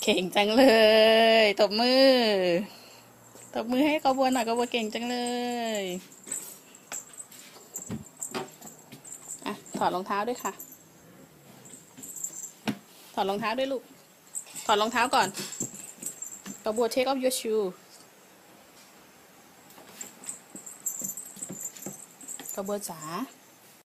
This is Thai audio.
เก่งจังเลยตบมือตบมือให้กบัวหน่อยกบัวเก่งจังเลยอ่ะถอดรองเท้าด้วยค่ะถอดรองเท้าด้วยลูกถอดรองเท้าก่อนกบัว take off your shoe กบัวจ๋า